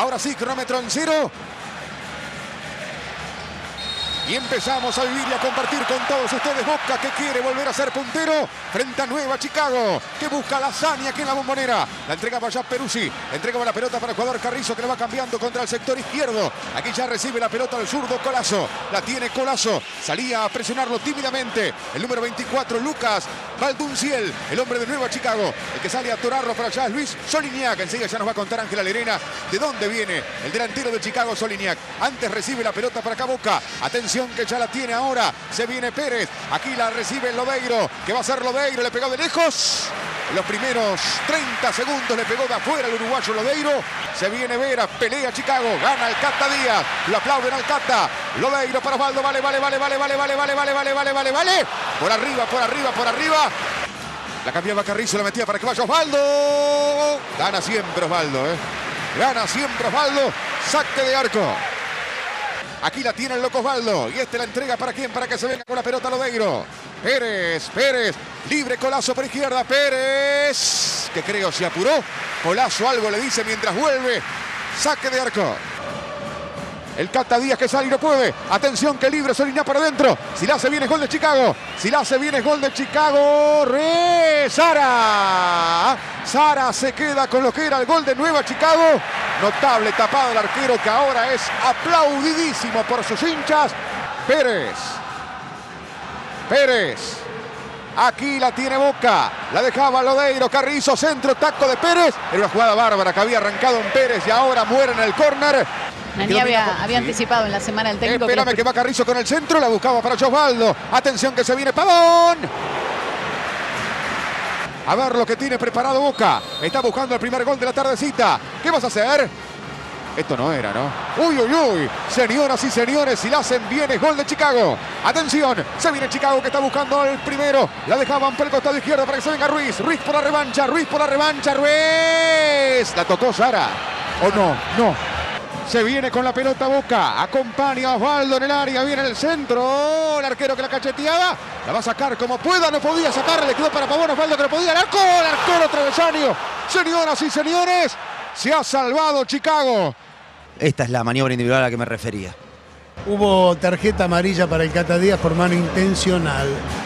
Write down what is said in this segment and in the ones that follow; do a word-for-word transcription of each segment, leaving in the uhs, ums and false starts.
Ahora sí, cronómetro en cero. Y empezamos a vivir y a compartir con todos ustedes. Boca, que quiere volver a ser puntero frente a Nueva Chicago, que busca la hazaña aquí en la Bombonera. La entrega para allá Peruzzi. Entrega la pelota para el jugador Carrizo, que le va cambiando contra el sector izquierdo. Aquí ya recibe la pelota el zurdo Colazo. La tiene Colazo. Salía a presionarlo tímidamente el número veinticuatro, Lucas Valdunciel, el hombre de Nueva Chicago. El que sale a atorarlo para allá es Luis Solignac. Enseguida ya nos va a contar Ángela Lerena de dónde viene el delantero de Chicago, Solignac. Antes recibe la pelota para acá Boca. Atención, que ya la tiene ahora. Se viene Pérez. Aquí la recibe Lodeiro, que va a ser Lodeiro. Le pegó de lejos. En los primeros treinta segundos le pegó de afuera el uruguayo Lodeiro. Se viene Vera. Pelea Chicago. Gana el Cata Díaz. Lo aplauden al Cata. Lodeiro para Osvaldo. Vale, vale, vale, vale, vale, vale, vale, vale, vale, vale, vale, vale. Por arriba, por arriba, por arriba. La cambiaba Carrizo. La metía para que vaya Osvaldo. Gana siempre Osvaldo, ¿eh? Gana siempre Osvaldo. Saque de arco. Aquí la tiene el loco Osvaldo. Y este la entrega para quién, para que se venga con la pelota Lodeiro. Pérez, Pérez. Libre Colazo por izquierda. Pérez, que creo se apuró. Colazo algo le dice mientras vuelve. Saque de arco. El Cata Díaz que sale y no puede. Atención, que libre Solignac para adentro. Si la hace bien es gol de Chicago. Si la hace bien es gol de Chicago. Re Sara. Sara se queda con lo que era el gol de Nueva Chicago. Notable tapado el arquero, que ahora es aplaudidísimo por sus hinchas. Pérez. Pérez. Aquí la tiene Boca. La dejaba Lodeiro. Carrizo, centro, taco de Pérez. Era una jugada bárbara que había arrancado en Pérez y ahora muere en el córner. Nani había, había sí. anticipado en la semana el técnico. Espérame que, que va Carrizo con el centro. La buscaba para Osvaldo. Atención que se viene Pavón. A ver lo que tiene preparado Boca. Está buscando el primer gol de la tardecita. ¿Qué vas a hacer? Esto no era, ¿no? Uy, uy, uy. Señoras y señores, si la hacen bien es gol de Chicago. Atención, se viene Chicago que está buscando el primero. La dejaban por el costado izquierdo para que se venga Ruiz. Ruiz por la revancha, Ruiz por la revancha, Ruiz. La tocó Sara. ¿O no? No. Se viene con la pelota Boca. Acompaña a Osvaldo en el área. Viene el centro. El arquero que la cacheteaba. La va a sacar como pueda. No podía sacarla. Le quedó para Pavón. Osvaldo que no podía. El arco. El arquero travesaño. Señoras y señores, se ha salvado Chicago. Esta es la maniobra individual a la que me refería. Hubo tarjeta amarilla para el Cata Díaz por mano intencional.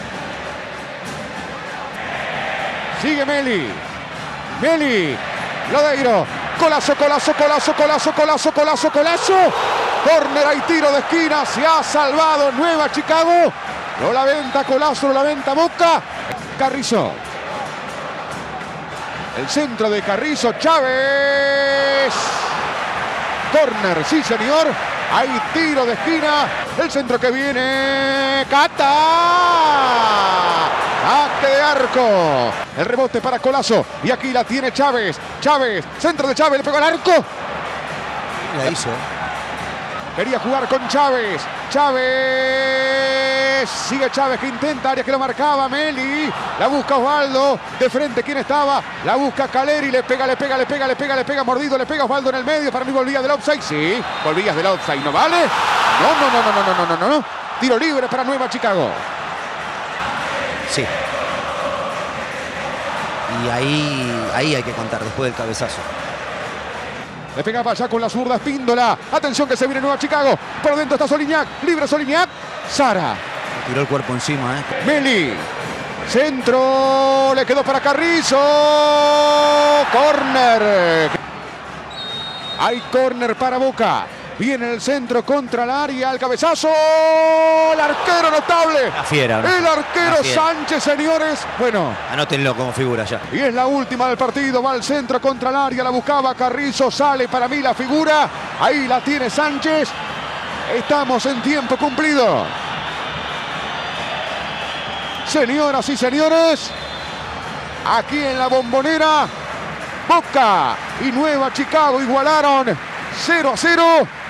Sigue Meli. Meli. Lodeiro. Colazo, Colazo, Colazo, Colazo, Colazo, Colazo, Colazo. Córner, hay tiro de esquina. Se ha salvado Nueva Chicago. Lo la venta Colazo, lo la venta Boca. Carrizo. El centro de Carrizo. Chávez. Córner, sí señor. Hay tiro de esquina. El centro que viene. Cata. Saque de arco. El rebote para Colazo. Y aquí la tiene Chávez. Chávez. Centro de Chávez. Le pegó al arco. La hizo. Quería jugar con Chávez. Chávez. Sigue Chávez que intenta. Área que lo marcaba. Meli. La busca Osvaldo. De frente. ¿Quién estaba? La busca Caleri. Le pega, le pega, le pega, le pega, le pega. Mordido. Le pega Osvaldo en el medio. Para mí volvía del offside. Sí. Volvías del offside. ¿No vale? No, no, no, no, no, no, no, no, no. Tiro libre para Nueva Chicago. Sí. Y ahí, ahí hay que contar después del cabezazo. Le pegaba allá con la zurda Espíndola. Atención que se viene Nueva Chicago. Por dentro está Solignac. Libre Solignac. Sara. Tiró el cuerpo encima, ¿eh? Meli. Centro. Le quedó para Carrizo. Córner. Hay córner para Boca. Viene el centro contra el área, el cabezazo, el arquero notable. La fiera, ¿no? El arquero Sánchez, señores. Bueno. Anótenlo como figura ya. Y es la última del partido, va al centro contra el área, la buscaba Carrizo, sale para mí la figura. Ahí la tiene Sánchez. Estamos en tiempo cumplido. Señoras y señores, aquí en la Bombonera, Boca y Nueva Chicago igualaron cero a cero.